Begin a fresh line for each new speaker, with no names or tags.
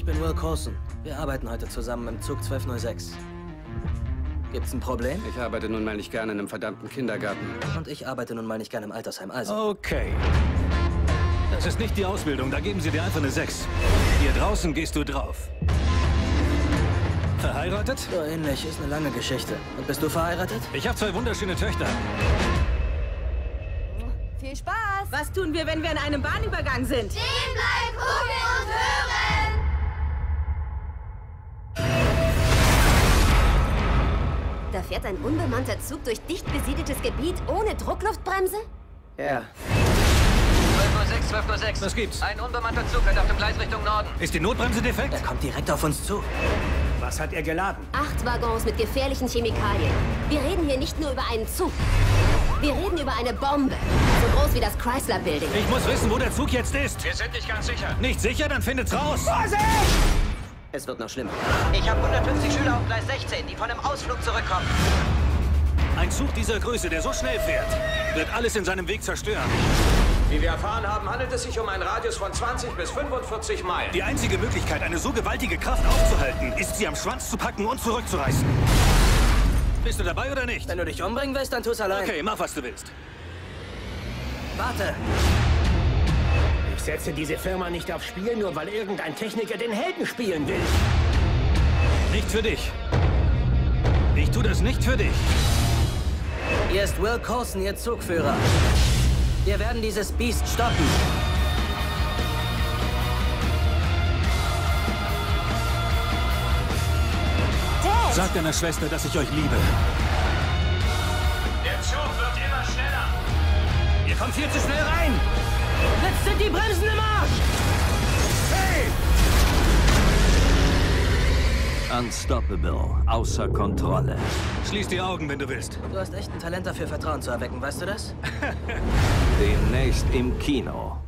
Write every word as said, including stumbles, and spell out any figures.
bin Will Coulson. Wir arbeiten heute zusammen im Zug zwölf null sechs. Gibt's ein Problem?
Ich arbeite nun mal nicht gerne in einem verdammten Kindergarten.
Und ich arbeite nun mal nicht gerne im Altersheim, also.
Okay. Das ist nicht die Ausbildung, da geben sie dir einfach eine sechs. Hier draußen gehst du drauf. Verheiratet?
So ähnlich, ist eine lange Geschichte. Und bist du verheiratet?
Ich habe zwei wunderschöne Töchter.
Viel Spaß! Was tun wir, wenn wir an einem Bahnübergang sind?
Stehen bleiben, gucken und hören!
Da fährt ein unbemannter Zug durch dicht besiedeltes Gebiet ohne Druckluftbremse?
Ja.
zwölf null sechs, zwölf null sechs.
Was gibt's?
Ein unbemannter Zug fährt auf dem Gleis Richtung Norden.
Ist die Notbremse defekt?
Er kommt direkt auf uns zu.
Was hat er geladen?
Acht Waggons mit gefährlichen Chemikalien. Wir reden hier nicht nur über einen Zug. Wir reden über eine Bombe. So groß wie das Chrysler Building.
Ich muss wissen, wo der Zug jetzt ist.
Wir sind nicht ganz sicher.
Nicht sicher? Dann findet's raus.
Es wird noch schlimmer.
Ich habe hundertfünfzig Schüler auf Gleis sechzehn, die von einem Ausflug zurückkommen.
Ein Zug dieser Größe, der so schnell fährt, wird alles in seinem Weg zerstören.
Wie wir erfahren haben, handelt es sich um einen Radius von zwanzig bis fünfundvierzig Meilen.
Die einzige Möglichkeit, eine so gewaltige Kraft aufzuhalten, ist, sie am Schwanz zu packen und zurückzureißen. Bist du dabei oder nicht?
Wenn du dich umbringen willst, dann tu's allein.
Okay, mach, was du willst.
Warte.
Ich setze diese Firma nicht aufs Spiel, nur weil irgendein Techniker den Helden spielen will.
Nicht für dich. Ich tu das nicht für dich.
Hier ist Will Coulson, Ihr Zugführer. Wir werden dieses Biest stoppen.
Dad!
Sag deiner Schwester, dass ich euch liebe.
Der Zug wird immer schneller.
Ihr kommt viel zu schnell rein.
Jetzt sind die Bremsen im Arsch!
Unstoppable, außer Kontrolle.
Schließ die Augen, wenn du willst.
Du hast echt ein Talent dafür, Vertrauen zu erwecken, weißt du das?
Demnächst im Kino.